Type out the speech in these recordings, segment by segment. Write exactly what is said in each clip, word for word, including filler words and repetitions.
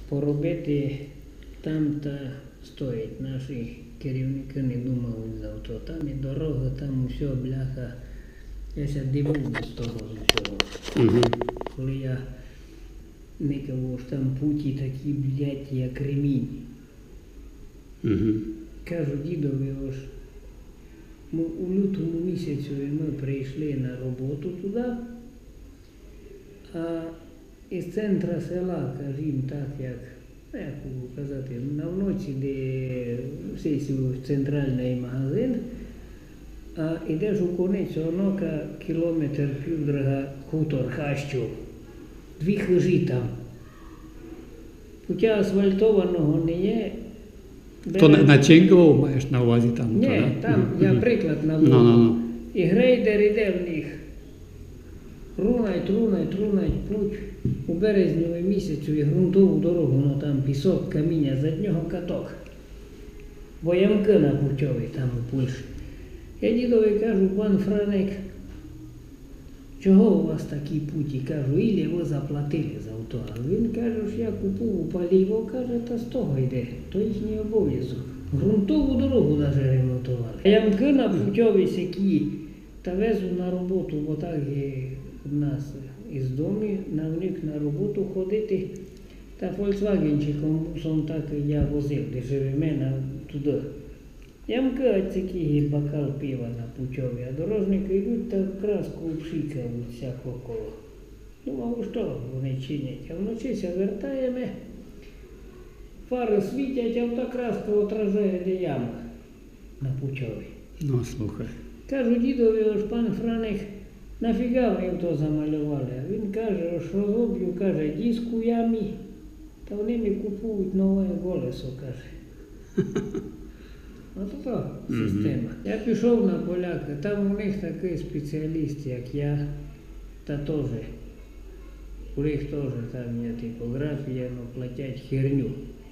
поробити там та стоїть. Наші керівники не думали за то. Там і дорога, там усе, бляха. Я ся дивив з того з усього. Угу. Коли я не кажу, що там путі такі, блядь, як ремінь. Угу. Кажу дідові, ось, ми у лютому місяцю ми прийшли на роботу туди, а із центра села, кажімо так, як, як казати, на вночі, де всі центральний магазин, а йдеш у конець онока кілометр півдруга хутор Хащов. Дві хижі там. Путя асфальтованого не є. То на, на Чинкову маєш на увазі там? Ні, то, да? там я приклад наведу. No, no, no. І грейдер іде в них. Рунать, рунать, рунать, плуть у березневі місяцю і ґрунтову дорогу, ну там пісок, каміння, за нього каток. Бо ямки на путьові там у Польщі. Я дідові кажу, пан Франек, чого у вас такі путі? Кажу, ілі ви заплатили за авто. А він каже, що я купив паліво, каже, та з того йде, то їхній обов'язок. Грунтову дорогу навіть ремонтували. Ямки на путьові сякі, та везу на роботу, бо так є у нас із дому, на вник на роботу ходити. Та фольксвагенчиком бусом так я возив, де живемо на туди. Ямки такі бокал пива на путьові, а дорожники йдуть та краску пшикають всяко коло. Думав, що вони чинять, а вночі ся вертаємо, фари світять, а та краска отражає, де ямка на путьові. Ну, слухай. Кажу дідові, ось пан Франик, нафіга вони то замалювали? А він каже, що роблю, каже, диск у ямі, та вони не купують нове колесо, каже. Ось то система. Mm-hmm. Я пішов на поляка, там у них такий спеціаліст, як я, та теж. У них теж там є типографія, але платять херню.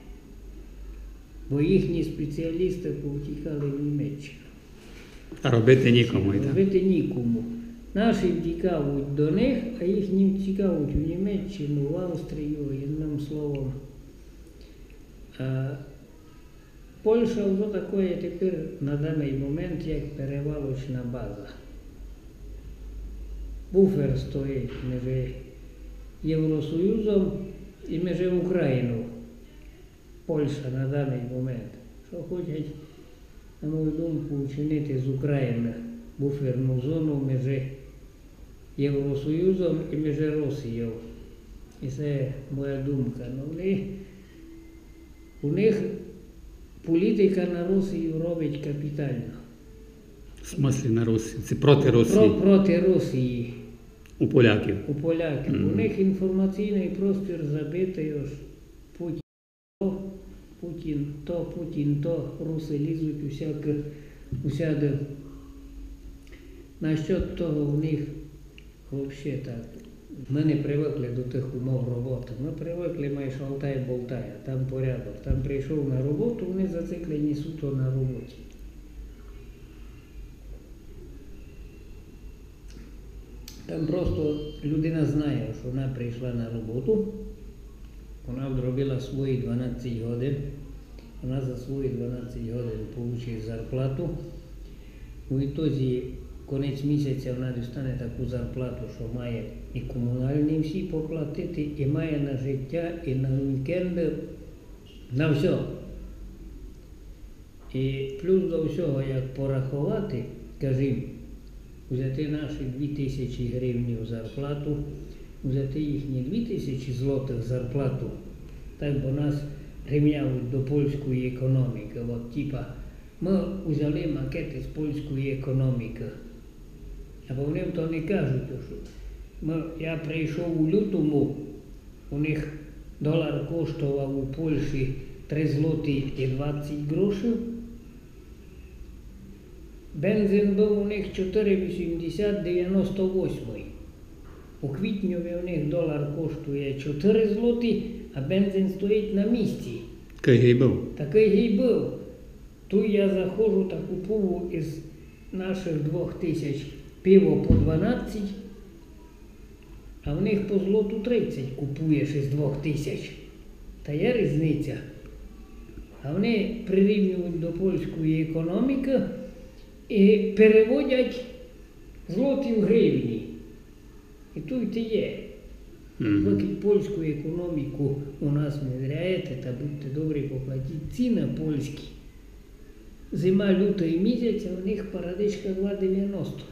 Бо їхні спеціалісти повтікали в Німеччину. А робити нікому, так? Робити нікому. Наші втікають до них, а їхні втікають в Німеччину, в Австрію, одним словом. А Польща вже таке тепер на даний момент, як перевалочна база. Буфер стоїть між Євросоюзом і між Україною. Польща на даний момент. Що хочуть, на мою думку, вчинити з України буферну зону між Євросоюзом і між Росією. І це моя думка. Но вони, у них політика на Росію робить капітально. В смислі на Росію? Це проти Росії? Про, проти Росії. У поляків? У поляків. Mm-hmm. У них інформаційний простір забитий, ось Путін то, Путін то, Путін то, руси лізуть усяке, усяде. Насчет того в них взагалі так. Ми не привикли до тих умов роботи. Ми привикли майже шалтай-болтай, а там порядок. Там прийшов на роботу, вони зациклені суто на роботі. Там просто людина знає, що вона прийшла на роботу, вона зробила свої дванадцять годин, вона за свої дванадцять годин отримує зарплату. У відтоді кінець місяця вона дістане таку зарплату, що має і комунальні всі поплатити, і має на життя, і на вікенди, на все. І плюс до всього, як порахувати, скажімо, взяти наші дві тисячі гривень зарплату, взяти їхні дві тисячі злотих зарплату, так бо нас рівняють до польської економіки. От, типа, ми взяли макети з польської економіки. А вони то не кажуть, що ми, я прийшов у лютому, у них долар коштував у Польщі три злоті і двадцять грошей. Бензин був у них чотири вісімдесят дев'яносто вісім. У квітньові у них долар коштує чотири злоті, а бензин стоїть на місці. Такий гей був? Такий гей був. Тут я заходжу та купую із наших двох тисяч пиво по дванадцять, а в них по злоту тридцять купуєш із двох тисяч. Та є різниця. А вони прирівнюють до польської економіки і переводять злоті в гривні. І тут і є. Мгм. Поки польську економіку у нас внедряєте, та будьте добрі, поплатіть ціни польські. Зима, лютий місяць, а у них парадичка два дев'яносто.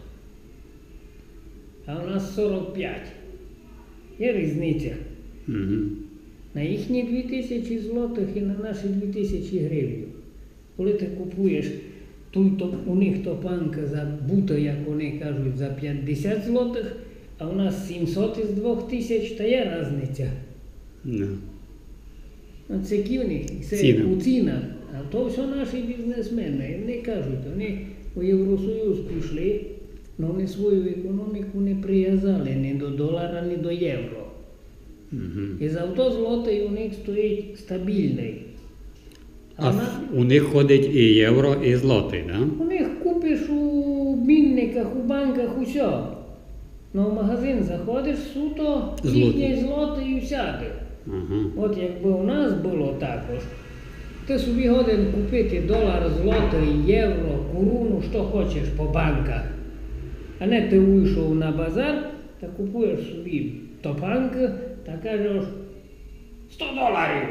А у нас сорок п'ять. Є різниця. Мгм. На їхні дві тисячі злотих і на наші дві тисячі гривень. Коли ти купуєш, тут то, у них топанка за буто, як вони кажуть, за п'ятдесят злотих, а у нас сімсот із двох тисяч, та є різниця. Да. Оце ківник, це Ціна. у цінах. А то все наші бізнесмени. І вони кажуть, вони у Євросоюз пішли, але вони свою економіку не прив'язали ні до долара, ні до євро. Мгм. І завто злотий у них стоїть стабільний. А, А вона- в- у них ходить і євро, і злотий, да? у них купиш у обмінниках, у банках усе. Ну в магазин заходиш, суто Злотий. їхній злотий і всяке. Ага. От якби у нас було також, ти собі годен купити долар, злотий, євро, куруну, що хочеш по банках. А не ти вийшов на базар та купуєш собі топанки та кажеш сто доларів.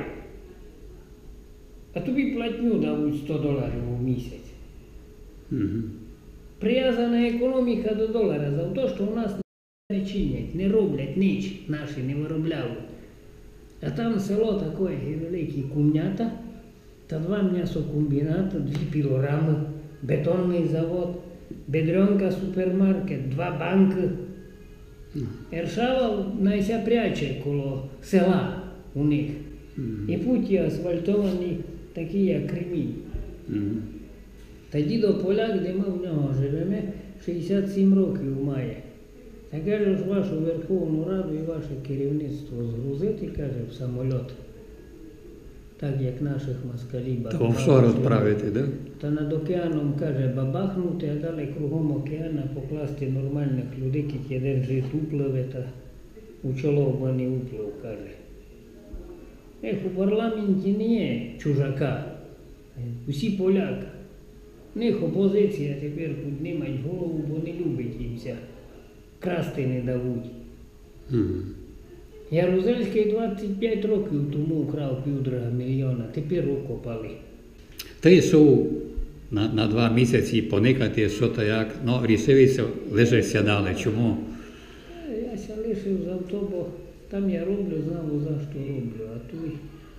А тобі платню дають сто доларів у місяць. Мгм. Прив'язана економіка до долара за те, що у нас не чинять, не роблять ніч, наші не виробляють. А там село таке велике кумнята, та два м'ясокомбіната, дві пілорами, бетонний завод, Бедренка супермаркет, два банки. Ершава найся пряче коло села у них. І путі асфальтовані, такі як кремінь. Мгм. Та дідо поляк, де ми в нього живемо, шістдесят сім років має. Та каже, ж вашу Верховну Раду і ваше керівництво згрузити, каже, в самоліт. Так як наших москалів. Та в офшор відправити, да? Та над океаном, каже, бабахнути, а далі кругом океана покласти нормальних людей, які один жит upливе, та у чоловба не уплив, каже. Ех, у парламенті не є чужака, усі поляки. В них опозиція тепер піднімать голову, бо не любить їмся. Красти не дадуть. Мгм. Ярузельський двадцять п'ять років тому вкрав півтора мільйона, тепер окопали. Ти йшов на, на два місяці поникати, що то як, ну, рішилися, лише сядали. Чому? Е, Я ся лишив з авто, бо там я роблю, знав, за що роблю, а той,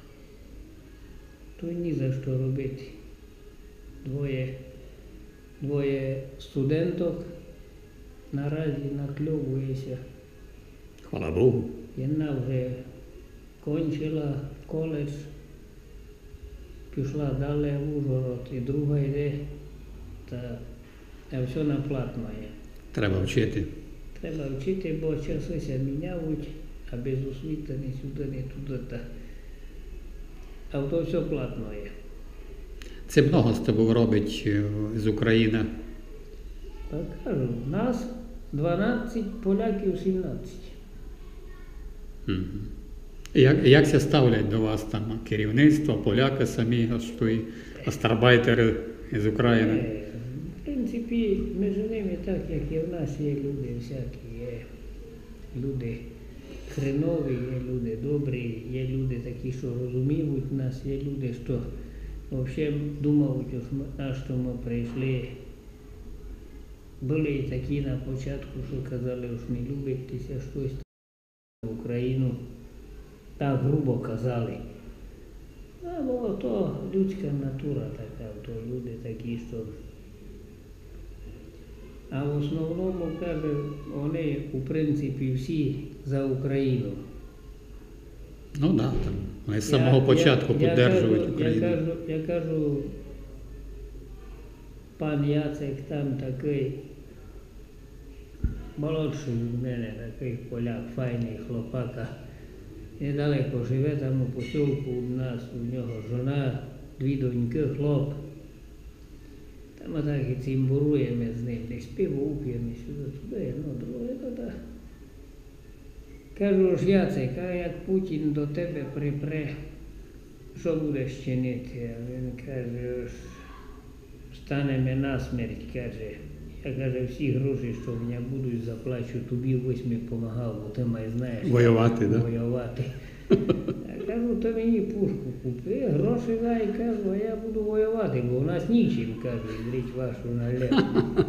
той ні за що робити. Двоє, двоє студенток наразі накльовується. Хвала Богу. Jedna вже кончила коледж, пішла далі в Ужгород, і друга йде, та, та все на платно є. Треба вчити. Треба вчити, бо часи ся міняють, а без освіти ні сюди, ні туди. Та. А то все платно є. Це много з тобою робить е, з України. Так кажу, нас дванадцять, поляків сімнадцять. Мгм. Як, як це ставлять до вас там керівництво, поляки самі, аж той астарбайтери з України? Е, В принципі, між ними так, як і в нас є люди всякі, є люди хренові, є люди добрі, є люди такі, що розуміють нас, є люди, що взагалі думають, на що ми прийшли. Були і такі на початку, що казали, що не любитеся щось в Україну. Так грубо казали. А бо то людська натура така, то люди такі, що. А в основному, каже, вони, у принципі, всі за Україну. Ну так, да, там, вони з самого Я- початку я- я підтримують кажу- Україну. Я кажу, я кажу, пан Яцек там такий, молодший від мене, такий поляк, файний хлопака. Недалеко живе там у посілку у нас, у нього жона, дві доньки, хлоп. Там отак і цимбуруємо з ним, десь пиво уп'ємо сюди, туди, ну, друге, то так. Кажу ж, Яцек, а як Путін до тебе припре, що будеш чинити? А він каже, станемо на смерть, каже. Я, каже, всі гроші, що в мене будуть, заплачу тобі, ось ми допомагав, бо ти май знаєш. Воювати, да? Воювати. Я кажу, то мені пушку купи, гроші дай, кажу, а я буду воювати, бо у нас нічим, кажу, гріть вашу налегу.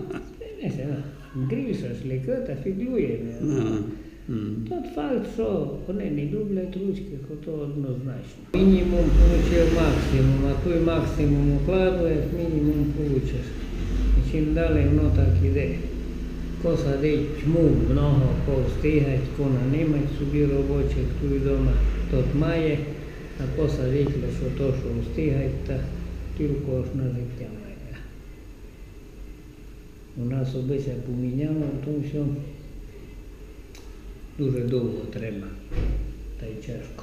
Грій шашлика та фіглює. Тот факт, що вони не люблять ручки, то однозначно. Мінімум отримав максимум, а той максимум укладуєш, мінімум получиш. І чим далі воно так іде. Ко садить тьму, много повстигать, ко нанимать собі робочих, хто вдома, тот має, а ко садить лише то, що встигать, та тільки аж на життя має. У нас обися поміняло, то все дуже довго треба, та й тяжко.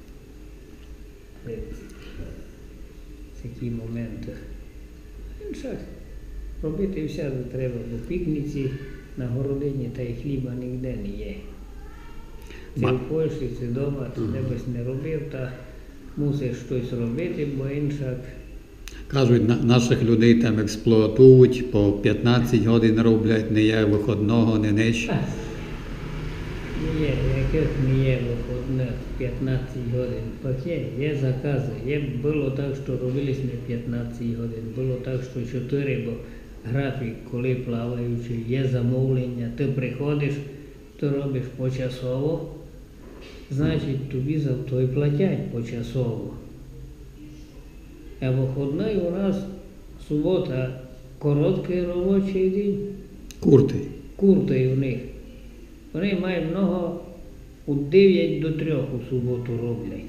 Такі моменти. Іншак, робити все треба, бо пікниці на городині та й хліба ніде не є. Це в Польщі, це вдома, ти небось не робив, та мусиш щось робити, бо іншак. Кажуть, на, наших людей там експлуатують, по п'ятнадцять годин роблять, не є виходного, не нич. Не є, яких не є виходних п'ятнадцять годин. Так є, є закази. Є, було так, що робились не п'ятнадцять годин, було так, що чотири, бо графік, коли плаваючи, є замовлення, ти приходиш, ти робиш почасово, значить тобі за то і платять почасово. А виходний у нас субота, короткий робочий день. Курти. Курти у них. Вони мають много, у дев'ять до трьох у суботу роблять.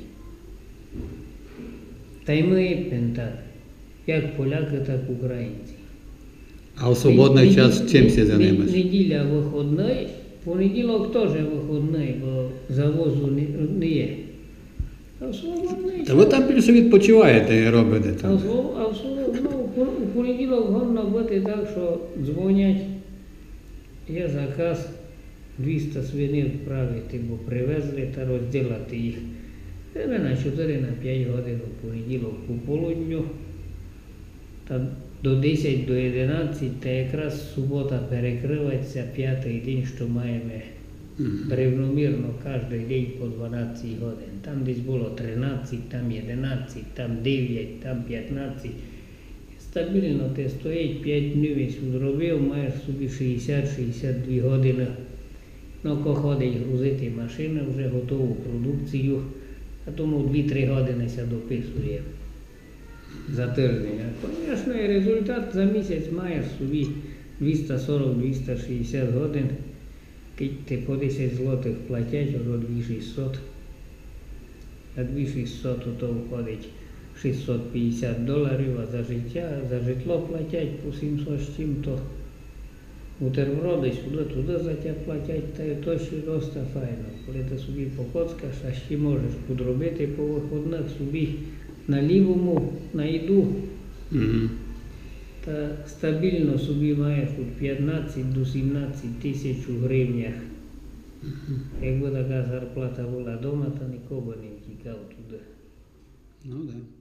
Та й ми так, як поляки, так і українці. А у свободний Неділя- час чим ти не- займаєш? Неділя виходний, понеділок теж виходний, бо завозу не, не є. А в свободний Та ви там більше відпочиваєте і робите А там. в, своб- а в, своб- ну, у пон- у понеділок головне бути так, що дзвонять, є заказ двісті свинин вправити, бо привезли та розділити їх. Це на чотири на п'ять годин у понеділок по полудню, та до десять до одинадцяти, та якраз субота перекривається, п'ятий день, що маємо рівномірно кожен день по дванадцять годин. Там десь було тринадцять, там одинадцять, там дев'ять, там п'ятнадцять. Стабільно ти стоїть, п'ять днів зробив, маєш собі шістдесят шістдесят дві години. Ну, ко ходить грузити машини, вже готову продукцію, а тому дві-три години ся дописує за тиждень. А, звісно, і результат за місяць маєш собі двісті сорок - двісті шістдесят годин. Кить ти по десять злотих платять, вже дві тисячі шістсот. А дві тисячі шістсот то входить шістсот п'ятдесят доларів, а за життя, за житло платять по сімсот з чим-то. Бутерброди сюди, туди за тебе платять, та й то ще досить файно. Коли ти собі покоцкаш, а ще можеш подробити по виходних собі на лівому, на їду. Мгм. Та стабільно собі маєш від п'ятнадцять до сімнадцять тисяч у гривнях. Якби така зарплата була вдома, то нікого не втікав туди. Ну, да.